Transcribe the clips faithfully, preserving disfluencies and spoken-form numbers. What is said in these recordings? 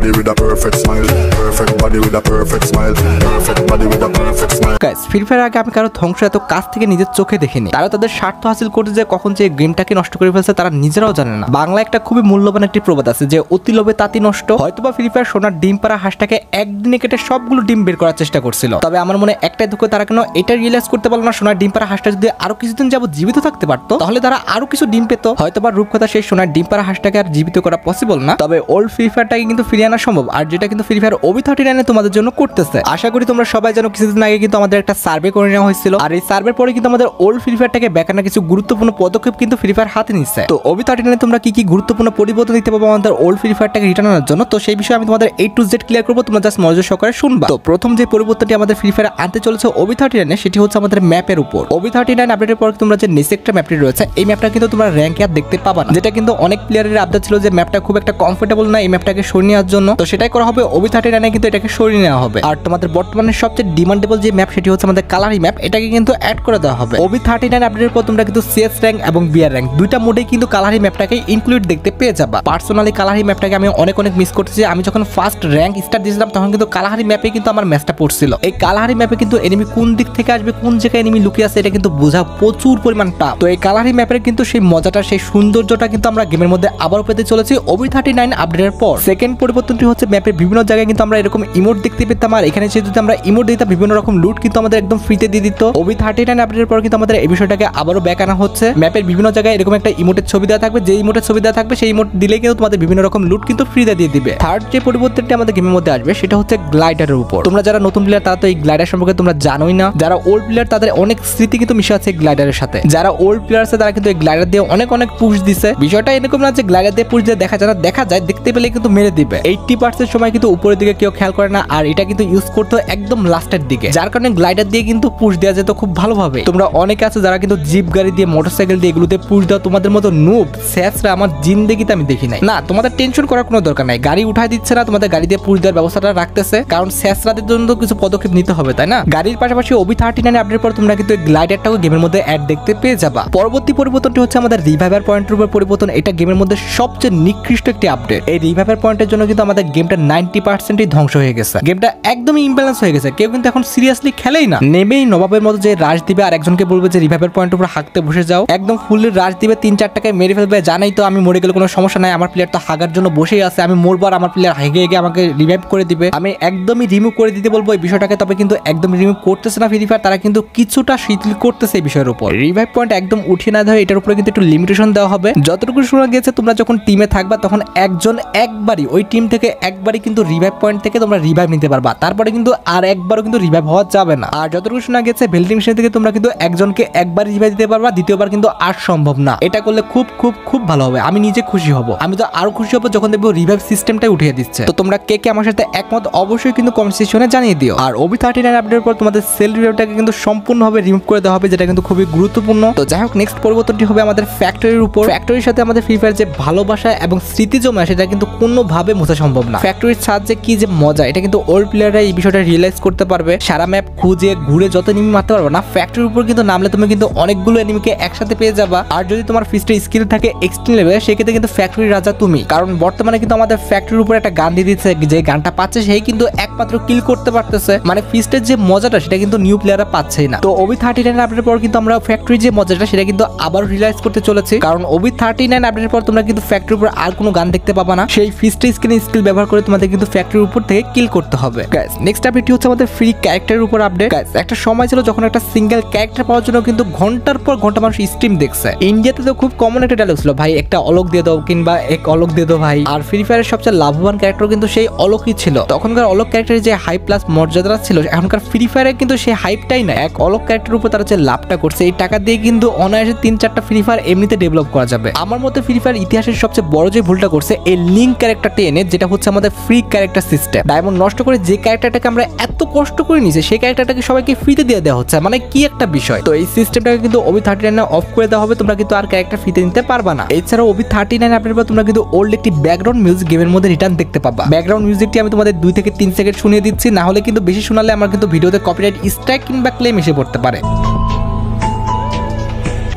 body with a perfect smile, perfect body with a perfect smile, perfect body with a perfect smile. Guys Free Fire আগে আমি কারো ধ্বংস এত কাছ থেকে নিজের চোখে দেখিনি। তারা তাদের স্বার্থ হাসিল করতে যে কখন যে গেমটাকে নষ্ট করে ফেলছে তারা নিজেরাও জানে না। বাংলা একটা খুবই মূল্যবান একটি প্রবাদ আছে যে অতি লোভে তাঁতি নষ্ট। হয়তোবা ফ্রি ফায়ার সোনার ডিম পাড়া হাঁসটাকে একদিনে কেটে সবগুলো ডিম বের করার চেষ্টা করছিল, তবে আমার মনে একটাই দুঃখ তারা কেন এটা রিয়েলাইজ করতে পারলো না সোনার ডিম পাড়া হাঁসটা যদি আরো কিছুদিন যাবত জীবিত থাকতে পারতো তাহলে তারা আরো কিছু ডিম পেত। হয়তোবা রূপকথা সেই সোনার ডিম পাড়া হাঁসটাকে আর জীবিত করা পসিবল না, তবে ওল্ড ফ্রি ফায়ারটাকে কিন্তু ফিরিয়ে আনা সম্ভব। আর যেটা কিন্তু Free Fire OB thirty nine তোমাদের জন্য করতেছে। আশা করি তোমরা সবাই জানো কিছুদিন আগে কিন্তু আমাদের একটা সার্ভে করে নেওয়া হয়েছিল, আর এই সার্ভের পরে কিন্তু আমাদের ওল্ড ফ্রি ফায়ারটাকে ব্যাক আনার কিছু গুরুত্বপূর্ণ পদক্ষেপ কিন্তু ফ্রি ফায়ার হাতে নিচ্ছে। তো ওবি থার্টি নাইন তোমরা কি কি গুরুত্বপূর্ণ পরিবর্তন দিতে পারবো আমাদের ওল্ড ফ্রি ফায়ারটাকে রিটার্ন আনার জন্য, তো সেই বিষয়ে আমি তোমাদের এ টু জেড ক্লিয়ার করবো, তোমরা জাস্ট মনোযোগ সহকারে শুনবা। তো প্রথম যে পরিবর্তনটি আমাদের ফ্রি ফায়ার আনতে চলেছে ওবি থার্টি নাইনে সেটি হচ্ছে আমাদের ম্যাপের উপর। ওবি থার্টি নাইন আপডেটের পর তোমরা যে নেক্সট ম্যাপটি রয়েছে এই ম্যাপটা কিন্তু তোমরা র্যাঙ্কে আর দেখতে পাবা না, যেটা কিন্তু অনেক প্লেয়ারের আপডেট ছিল যে ম্যাপটা খুব একটা কমফোর্টেবল না এই ম্যাপটাকে সরিয়ে নেওয়ার জন্য। তো সেটাই করা হবে ওবি থার্টি নাইনে, কিন্তু এটাকে সরিয়ে নেওয়া হবে। আর তোমাদের বর্তমানে সবচেয়ে ডিমান্ডেবল যে ম্যাপ সেটি হচ্ছে আমাদের কালারি ম্যাপ, এটাকে কিন্তু অ্যাড করে দেওয়া হবে। ওবি থার্টি নাইন আপডেটের পর তোমরা কিন্তু সিএস র্যাঙ্ক এবং বিআর র্যাঙ্ক দুইটা মোডেই কিন্তু কালারি ম্যাপটাকে ইনক্লুড দেখতে পেয়ে যাবা। পার্সোনালি কালারি ম্যাপটাকে আমি অনেক অনেক মিস করতেছি। আমি যখন ফার্স্ট র্যাঙ্ক স্টার্ট দিয়েছিলাম তখন কিন্তু কালাহারি ম্যাপে কিন্তু আমার ম্যাচটা পড়ছিল। এই কালাহারি ম্যাপে কিন্তু এনিমি কোন দিক থেকে আসবে, কোন জায়গায় এনিমি লুকিয়ে আছে এটা কিন্তু বোঝা প্রচুর পরিমাণ টাফ। তো এই কালাহারি ম্যাপের কিন্তু সেই মজাটা সেই সৌন্দর্যটা কিন্তু আমরা গেমের মধ্যে আবারও পেতে চলেছি ওবি থার্টি নাইন আপডেটের পর। সেকেন্ড পরিবর্তনটি হচ্ছে ম্যাপের বিভিন্ন জায়গায় কিন্তু আমরা এরকম ইমোট দেখতে পেতাম, আর এখানে সে যদি আমরা ইমোট দিতাম বিভিন্ন রকম লুট কিন্তু আমাদের একদম ফ্রিতে দিয়ে দিত। ওবি থার্টি নাইন আপডেটের পর কিন্তু আমাদের এই বিষয়টাকে আবারও ব্যাক আনা হচ্ছে। ম্যাপের বিভিন্ন জায়গায় এরকম একটা ইমোটের ছবি দেওয়া থাকবে, যে ইমোটের ছবি দেওয়া থাকবে সেই ইমোট দিলে কিন্তু তোমাদের বিভিন্ন রকম লুট কিন্তু ফ্রিতে দিয়ে দিবে। থার্ড যে পরিবর্তনটি আমাদের গেমের মধ্যে আসবে সেটা হচ্ছে গ্লাইডারের উপর। তোমরা যারা নতুন প্লেয়ার তারা তো এই গ্লাইডার সম্পর্কে তোমরা জানোই না, যারা ওল্ড প্লেয়ার তাদের অনেক স্মৃতি কিন্তু মিশে আছে গ্লাইডারের সাথে। যারা ওল্ড প্লেয়ার আছে তারা কিন্তু এই গ্লাইডার দিয়ে অনেক অনেক পুশ দিছে। বিষয়টা এরকম না যে গ্লাইডার দিয়ে পুশ দিয়ে দেখা যায় না, দেখা যায় দেখতে পেলে কিন্তু মেরে দিবে। এইট্টি পার্সেন্ট সময় কিন্তু উপরের দিকে কেউ খেয়াল করে না, আর এটা কিন্তু ইউজ করতে একদম লাস্টের দিকে, যার কারণে গ্লাইডার দিয়ে কিন্তু পুশ দেওয়া যেত খুব ভালোভাবে। তোমরা অনেকে আছে যারা কিন্তু জিপ গাড়ি দিয়ে মোটরসাইকেল দিয়ে এগুলোতে পুশ দাও, তোমাদের মতো নুব স্যাসরা আমার জিন্দেগিতে আমি দেখি নাই। না, তোমাদের টেনশন করার কোনো দরকার নাই, গাড়ি উঠাই দিচ্ছে না, তোমাদের গাড়ি দিয়ে পুশ দেওয়ার ব্যবস্থাটা রাখতেছে, কারণ স্যাসরাদের জন্য কিছু পদক্ষেপ নিতে হবে তাই না। গাড়ির পাশাপাশি ওবি থার্টি নাইন আপডেট পর তোমরা কিন্তু গ্লাইডারটাও গেমের মধ্যে অ্যাড দেখতে পেয়ে যাবা। পরবর্তী পরিবর্তনটি হচ্ছে আমাদের রিভাইভার পয়েন্টের উপর পরিবর্তন। এটা গেমের মধ্যে সবচেয়ে নিকৃষ্ট একটি আপডেট। এই রিভাইভার পয়েন্টের জন্য কিন্তু আমাদের গেমটা নাইনটি পার্সেন্টই ধ্বংস হয়ে গেছে, গেমটা একদমই ইমব্যালেন্স হয়ে গেছে। কেউ কিন্তু এখন সিরিয়াসলি খেলেই না, নেমেই নবাবের মতো যে রাশ দিবে আর একজনকে বলবে যে রিভাইভার পয়েন্টের উপর হাঁকতে বসে যাও, একদম ফুললি রাশ দিবে, তিন চার টাকায় মেরে ফেলবে। জানাই তো আমি মরে গেলে কোনো সমস্যা নাই, আমার প্লেয়ার তো হাগার জন্য বসেই আছে, আমি মরবো আর আমার প্লেয়ার হেগে হেগে আমাকে রিভাইভ করে দিবে, আমি একদমই রিমুভ করে দিতে বলবো এই বিষয়টাকে। তবে কিন্তু একদম রিমুভ করতেছে না ফ্রি ফায়ার, তারা কিন্তু কিছুটা শিথিল করতেছে এই বিষয়ের উপর। রিভাইভ পয়েন্ট একদম উঠিয়ে না দেয়, এটার উপরে কিন্তু একটু লিমিটেশন দেওয়া হবে। যতটুকু শোনা গেছে তোমরা যখন টিমে থাকবা তখন একজন একবারই ওই টিম থেকে একবারই কিন্তু রিভাইভ পয়েন্ট থেকে তোমরা রিভাইভ নিতে পারবা, তারপরে কিন্তু আর একবারও কিন্তু রিভাইভ হওয়া যাবে না। আর যতটুকু শোনা গেছে ভেল্ডিং মেশিন থেকে তোমরা কিন্তু একজনকে একবার রিভাইভ দিতে পারবা, দ্বিতীয়বার কিন্তু আর সম্ভব না। এটা করলে খুব খুব খুব ভালো হবে, আমি নিজে খুশি হব। আমি তো আরো খুশি হব যখন দেখবো রিভাইভ সিস্টেমটাই উঠিয়ে দিচ্ছে। তো তোমরা কে কে আমার সাথে একমত অবশ্যই কিন্তু কমেন্ট সেকশনে জানিয়ে দিও। আর ওবি থার্টি নাইন আপডেটের পর তোমাদের সেল রিভাইভটাকে কিন্তু সম্পূর্ণভাবে রিমুভ করে দেওয়া হবে, যেটা কিন্তু খুবই গুরুত্বপূর্ণ। তো যাই হোক, নেক্সট পরিবর্তনটি হবে আমাদের ফ্যাক্টরির উপর। ফ্যাক্টরির সাথে আমাদের ফ্রি ফায়ার যে ভালোবাসা এবং স্মৃতি জমা সেটা কিন্তু কোনোভাবে মোছা সম্ভব না। ফ্যাক্টরির সাহায্যে কি যে মজা, এটা কিন্তু ওল্ড প্লেয়াররা এই বিষয়টা রিয়েলাইজ করতে পারবে। সারা ম্যাপ খুঁজে ঘুরে যত এনিমি মারতে পারবে না, ফ্যাক্টরির উপর কিন্তু নামলে তুমি কিন্তু অনেকগুলো এনিমিকে একসাথে পেয়ে যাবা। আর যদি তোমার ফিস্টের স্কিল থাকে এক্সট্রিম লেভেলে, সেক্ষেত্রে কিন্তু ফ্যাক্টরির রাজা তুমি, কারণ বর্তমানে কিন্তু আমাদের ফ্যাক্টরির উপর একটা গান দিয়ে দিচ্ছে, যে গানটা পাচ্ছে সেই কিন্তু একমাত্র কিল করতে পারতেছে। মানে ফিস্টের যে মজাটা সেটা কিন্তু নিউ প্লেয়াররা পাচ্ছেই না। তো ওবি থার্টি নাইন আপডেটের পর কিন্তু আমরা ফ্যাক্টরির যে মজাটা সেটা কিন্তু আবার রিয়েলাইজ করতে চলেছি, কারণ ওবি থার্টি নাইন আপডেটের পর তোমরা কিন্তু ফ্যাক্টরির উপর আর কোনো গান দেখতে পাবা না, সেই ফিস্টের স্কিল স্কিল ব্যবহার করে তোমাদের কিন্তু ফ্যাক্টরির উপর থেকে কিল করতে হবে। গাইস, নেক্সট আপডেটটি হচ্ছে আমাদের ফ্রি ক্যারেক্টারের উপর আপডেট। গাইস, একটা সময় ছিল যখন একটা সিঙ্গেল ক্যারেক্টার পাওয়ার জন্য কিন্তু ঘন্টার পর ঘন্টা মানুষ স্ট্রিম দেখছে। ইন্ডিয়াতে তো খুব কমন একটা ডায়লগ ছিল, ভাই একটা অলক দিয়ে দাও কিংবা এক অলক দিয়ে দাও ভাই। আর ফ্রি ফায়ারের সবচেয়ে লাভবান ক্যারেক্টার কিন্তু সেই অলকই ছিল। তখনকার অলক ক্যারেক্টারের যে হাই প্লাস মর্যাদা ছিল, এখনকার ফ্রি ফায়ারে কিন্তু সেই হাইপটাই না। এক অলক ক্যারেক্টারের উপর তারা যে লাভটা করছে, এই টাকা দিয়ে কিন্তু অনায়াসে তিন চারটা ফ্রি ফায়ার এমনিতে ডেভেলপ করা যাবে। আমার মতে ফ্রি ফায়ার ইতিহাসের সবচেয়ে বড় যে ভুলটা করছে এই লিঙ্ক ক্যারেক্টারটা এনে, যেটা হচ্ছে আমাদের ফ্রি ক্যারেক্টার সিস্টেম। ডায়মন্ড নষ্ট করে যে ক্যারেক্টারটাকে আমরা এত কষ্ট করে নিয়েছি সেই ক্যারেক্টারটাকে সবাইকে ফ্রিতে দিয়ে দেওয়া হচ্ছে, মানে কি একটা বিষয়। তো এই সিস্টেমটাকে কিন্তু ওবি থার্টি নাইন অফ করে দেওয়া হবে, তোমরা কিন্তু আর ক্যারেক্টার ফ্রিতে নিতে পারবা না। এছাড়াও ওবি থার্টি নাইন আপডেট পর তোমরা কিন্তু ওল্ড একটি ব্যাকগ্রাউন্ড মিউজিক গেমের মধ্যে রিটার্ন দেখতে পাবা। ব্যাকগ্রাউন্ড মিউজিকটি আমি তোমাদের দুই থেকে তিন সেকেন্ড শুনিয়ে দিচ্ছি, না হলে কিন্তু বেশি শোনালে আমার কিন্তু ভিডিওতে কপিরাইট স্ট্রাইক কিংবা ক্লেম এসে পড়তে পারে।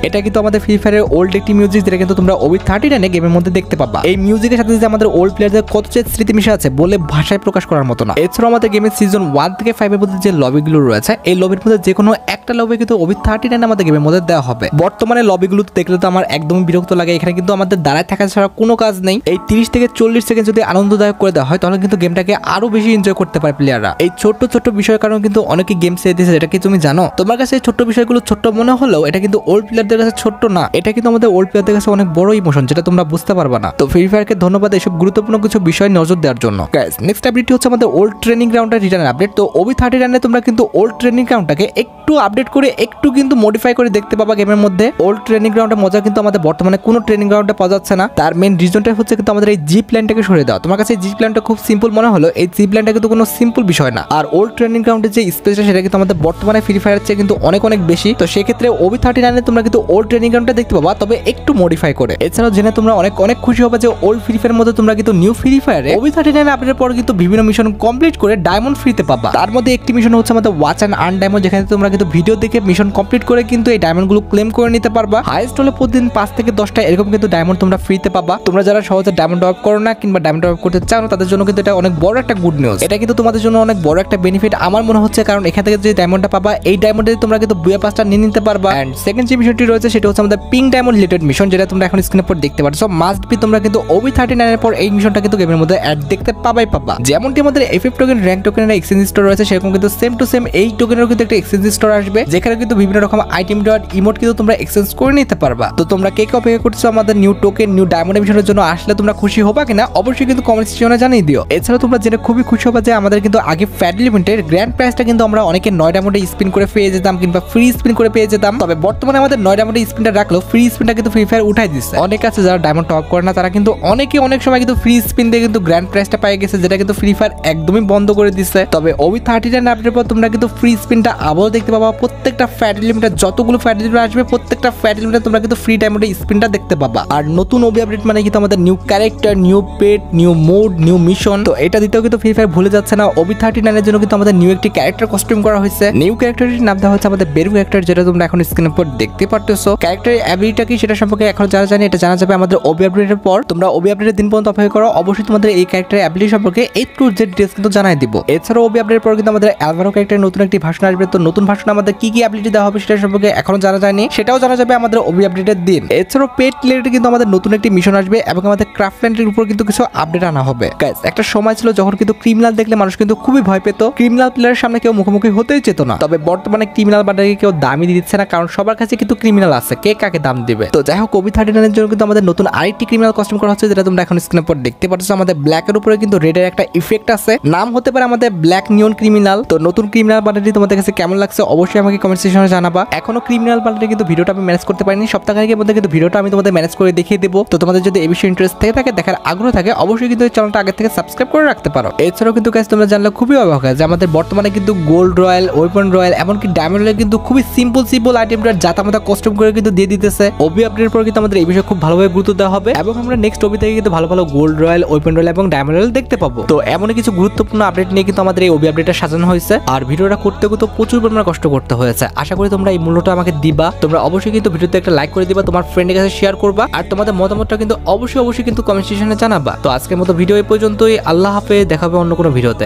এটা কিন্তু আমাদের ফ্রি ফায়ারের ওল্ড একটি মিউজিক, যেটা কিন্তু তোমরা ওবি থার্টি নাইন গেমের মধ্যে দেখতে পাবা। এই মিউজিকের সাথে যে আমাদের ওল্ড প্লেয়ারদের কত যে স্মৃতি মিশে আছে বলে ভাষায় প্রকাশ করার মতো না। এছাড়াও আমাদের গেমের সিজন ওয়ান থেকে ফাইভ এর মধ্যে যে লবিগুলো রয়েছে, এই লবির মধ্যে যে কোনো একটা লবি কিন্তু ওবি থার্টি নাইন আমাদের গেমের মধ্যে দেওয়া হবে। বর্তমানে লবিগুলো দেখলে তো আমার একদমই বিরক্ত লাগে। এখানে কিন্তু আমাদের দাঁড়ায় থাকা ছাড়া কোনো কাজ নেই। এই তিরিশ থেকে চল্লিশ সেকেন্ড যদি আনন্দদায়ক করে দেওয়া হয় তাহলে কিন্তু গেমটাকে আরো বেশি এনজয় করতে পারে প্লেয়াররা। এই ছোট্ট ছোট্ট বিষয়ের কারণে কিন্তু অনেকে গেম ছেড়ে দিয়েছে, এটা কি তুমি জানো? তোমার কাছে এই ছোট্ট বিষয়গুলো ছোট্ট মনে হলেও এটা কিন্তু ওল্ড প্লেয়ারদের কাছে ছোট্ট না, এটা কিন্তু আমাদের ওল্ড প্লেয়ারদের কাছে অনেক বড় ইমোশন, যেটা তোমরা বুঝতে পারবা না। তো ফ্রি ফায়ারকে ধন্যবাদ এসব গুরুত্বপূর্ণ কিছু বিষয় নজর দেওয়ার জন্য। গাইস, নেক্সট আপডেটটি হচ্ছে আমাদের ওল্ড ট্রেনিং গ্রাউন্ডের রিটার্ন আপডেট। তো ওবি থার্টি নাইন তোমরা কিন্তু ওল্ড ট্রেনিং গ্রাউন্ডটাকে একটু আপডেট করে একটু কিন্তু মডিফাই করে দেখতে পাবা গেমের মধ্যে। ওল্ড ট্রেনিং গ্রাউন্ডের মজা কিন্তু আমাদের বর্তমানে কোনো ট্রেনিং গ্রাউন্ডে পাওয়া যাচ্ছে না। তার মেইন রিজনটা হচ্ছে কিন্তু আমাদের এই জিপ লাইনটাকে সরিয়ে দেওয়া। তোমার কাছে এই জিপ লাইনটা খুব সিম্পল মনে হলো, এই জিপ লাইনটা কিন্তু কোনো সিম্পল বিষয় না। আর ওল্ড ট্রেনিং গ্রাউন্ডের যে স্পেসটা সেটা কিন্তু আমাদের বর্তমানে ফ্রি ফায়ারের চেয়ে কিন্তু অনেক অনেক বেশি। তো সেক্ষেত্রে ওবি থার্টি নাইনে তোমরা কিন্তু ওল্ড ট্রেনিং গ্রাউন্ডটা দেখতে পাবা, তবে একটু মডিফাই করে। এছাড়াও জেনে তোমরা অনেক অনেক খুশি হবে যে ওল্ড ফ্রি ফায়ারের মধ্যে তোমরা কিন্তু নিউ ফ্রি ফায়ারে ওবি থার্টি নাইন আপডেটের পর কিন্তু বিভিন্ন মিশন কমপ্লিট করে ডায়মন্ড ফ্রিতে পাবা। তার মধ্যে একটি মিশন হচ্ছে আমাদের ওয়াচ অ্যান্ড আর্ন ডায়মন্ড, যেখানে তোমরা কিন্তু ভিডিও দেখে মিশন কমপ্লিট করে কিন্তু এই ডায়মন্ড গুলো ক্লেম করে নিতে পারবা। হাইয়েস্ট হলে প্রতিদিন পাঁচ থেকে দশটা এরকম কিন্তু ডায়মন্ড তোমরা ফ্রিতে পাবা। তোমরা যারা সহজে ডায়মন্ড ড্রপ করো না কিংবা ডায়মন্ড ড্রপ করতে চাও না তাদের জন্য কিন্তু এটা অনেক বড় একটা গুড নিউজ। এটা কিন্তু তোমাদের জন্য অনেক বড় একটা বেনিফিট আমার মনে হচ্ছে, কারণ এখান থেকে যে ডায়মন্ডটা পাবা এই ডায়মন্ডে তোমরা কিন্তু বুয়া পাঁচটা নিয়ে নিতে পারবা। এন্ড সেকেন্ড যে মিশনটি রয়েছে সেটা হচ্ছে আমাদের পিঙ্ক ডায়মন্ড রিলেটেড মিশন, যেটা তোমরা এখন স্ক্রিনের পর দেখতে পাচ্ছ। মাস্ট বি তোমরা কিন্তু ওবি থার্টি নাইন এর পর এই মিশনটা কিন্তু গেমের মধ্যে অ্যাড দেখতে পাবাই পাবা। যেমনটি আমাদের এফএফ টোকেন র্যাঙ্ক টোকেনের এক্সচেঞ্জ স্টোর রয়েছে, সেরকম কিন্তু সেম টু সেম এই টোকেনেরও কিন্তু একটা এক্সচেঞ্জ স্টোর আসবে, যেখানে কিন্তু বিভিন্ন রকম আইটেম ডট ইমোট কিন্তু তোমরা এক্সচেঞ্জ করে নিতে পারবা। তো তোমরা কে কে অপেক্ষা করছো আমাদের নিউ টোকেন নিউ ডায়মন্ড মিশনের জন্য? আসলে তোমরা খুশি হবা কিনা অবশ্যই কিন্তু কমেন্ট সেকশনে জানিয়ে দিও। এছাড়া তোমরা জেনে খুবই খুশি হবা যে আমাদের কিন্তু আগে ফ্যাট লিমিটের গ্র্যান্ড প্রাইসটা কিন্তু আমরা অনেকে নয় ডায়মন্ডে স্পিন করে পেয়ে যেতাম কিংবা ফ্রি স্পিন করে পেয়ে যেতাম, তবে বর্তমানে আমাদের নয় ডায়মন্ডে স্পিনটা রাখলো ফ্রি স্পিনটা কিন্তু ফ্রি ফায়ার উঠাই দিচ্ছে। অনেক আছে যারা ডায়মন্ড টপ করে না, তারা কিন্তু অনেকে অনেক সময় কিন্তু ফ্রি স্পিন দিয়ে কিন্তু গ্র্যান্ড প্রাইসটা পেয়ে গেছে, যেটা কিন্তু ফ্রি ফায়ার একদমই বন্ধ করে দিচ্ছে। তবে ওবি থার্টি নাইন আপডেটের পর তোমরা কিন্তু ফ্রি স্পিনটা আবারও দেখতে পাবা। প্রত্যেকটা ফ্যাট লিমিটের যতগুলো ফ্যাট লিমিট আসবে প্রত্যেকটা ফ্যাট লিমিটে তোমরা কিন্তু ফ্রি ডায়মন্ডে স্পিনটা দেখতে পাবা। আর নতুন ওবি আপডেট মানে কিন্তু আমাদের new character, new pet, new mode, new mission. তো এটা দিতেও কিন্তু ফ্রি ফায়ার ভুলে যাচ্ছে না। ওবি থার্টি নাইন এর জন্য কিন্তু আমাদের নিউ একটি ক্যারেক্টার কস্টিউম করা হয়েছে। নিউ ক্যারেক্টারটির নাম দেওয়া হচ্ছে আমাদের বেরু ক্যারেক্টার, যেটা তোমরা এখন স্ক্রিনের উপর দেখতে পারতেছো। ক্যারেক্টারের অ্যাবিলিটিটা কি সেটা সম্পর্কে এখন জানা জানি, এটা জানা যাবে আমাদের ওবি আপডেটের পর। তোমরা ওবি আপডেটের দিন পর্যন্ত অপেক্ষা করো, অবশ্যই তোমাদের এই ক্যারেক্টারের অ্যাবিলিটি সম্পর্কে এই টু জেড ডিটেইলস কিন্তু জানাই দিব। এছাড়াও ওবি আপডেটের পর কিন্তু আমাদের অ্যালভারো ক্যারেক্টারের নতুন একটি ভার্সন আসবে। তো নতুন ভার্সনে আমাদের কি কি অ্যাবিলিটি দেওয়া হবে সেটা সম্পর্কে এখনো জানা যায়নি, সেটাও জানা যাবে আমাদের ওবি আপডেটের দিন। এছাড়াও পেট রিলেটেড কিন্তু আমাদের নতুন একটি মিশন আসবে এবং আমাদের ক্রাফটল্যান্ডের উপর কিন্তু কিছু আপডেট আনা হবে। গাইস, একটা সময় ছিল যখন কিন্তু ক্রিমিনাল দেখলে মানুষ কিন্তু খুবই ভয় পেত, ক্রিমিনাল প্লেয়ারের সামনে কেউ মুখোমুখি হতেই চেত না। তবে বর্তমানে ক্রিমিনাল বান্ডারকে কেউ দামই দিচ্ছে না, কারণ সবার কাছে কিন্তু ক্রিমিনাল আছে, কে কাকে দাম দিবে। তো যাই হোক, ওবি থার্টি নাইন এর জন্য কিন্তু আমাদের নতুন আরেকটি ক্রিমিনাল কস্টিউম করা হচ্ছে, যেটা তোমরা এখন স্ক্রিনের উপর দেখতে পাচ্ছ। আমাদের ব্ল্যাক এর উপরে কিন্তু রেড এর একটা ইফেক্ট আছে, নাম হতে পারে আমাদের ব্ল্যাক নিয়ন ক্রিমিনাল। তো নতুন ক্রিমিনাল বান্ডারটি তোমাদের কাছে কেমন লাগছে অবশ্যই আমাকে কমেন্ট সেকশনে জানাবা। এখনো ক্রিমিনাল বান্ডারে কিন্তু ভিডিওটা আমি ম্যানেজ করতে পারিনি, সপ্তাহের মধ্যে কিন্তু ভিডিওটা আমি তোমাদের ম্যানেজ করে দেখিয়ে দেবো। তো তোমাদের যদি এই বিষয়ে ইন্টারেস্ট থেকে থাকে, দেখার আগ্রহ থাকে, অবশ্যই কিন্তু এই চ্যানেলটা আগে থেকে সাবস্ক্রাইব করে রাখতে পারো। এছাড়াও কিন্তু গাইস তোমরা জানলে খুবই অবাক হয় যে আমাদের বর্তমানে কিন্তু গোল্ড রয়্যাল, ওয়েপন রয়্যাল, এমনকি ডায়মন্ডের কিন্তু খুবই সিম্পল সিম্পল আইটেমটা জাতামাতা কস্টিউম করে কিন্তু দিয়ে দিতেছে। ওবি আপডেটের পর কিন্তু আমাদের এই বিষয়ে খুব ভালোভাবে গুরুত্ব দেওয়া হবে এবং আমরা নেক্সট ওবি থেকে কিন্তু ভালো ভালো গোল্ড রয়্যাল, ওয়েপন রয়্যাল এবং ডায়মন্ড রয়্যাল দেখতে পাবো। তো এমনই কিছু গুরুত্বপূর্ণ আপডেট নিয়ে কিন্তু আমাদের এই ওবি আপডেটটা সাজানো হয়েছে। আর ভিডিওটা করতে করতে প্রচুর পরিমাণে কষ্ট করতে হয়েছে। আশা করি তোমরা এই মূল্যটা আমাকে দিবা। তোমরা অবশ্যই কিন্তু ভিডিওতে একটা লাইক করে দিবা, তোমার ফ্রেন্ডের কাছে শেয়ার করবা, আর তোমাদের মতামতটা কিন্তু অবশ্যই অবশ্যই কিন্তু কমেন্ট সেকশনে জানাবা। তো আজকের মতো ভিডিও এই পর্যন্তই। আল্লাহ হাফেজ, দেখা হবে অন্য কোনো ভিডিওতে।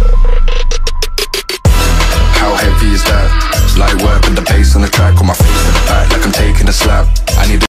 How heavy is that? Light work with the bass on the track, on my face in the back like I'm taking a slap. I need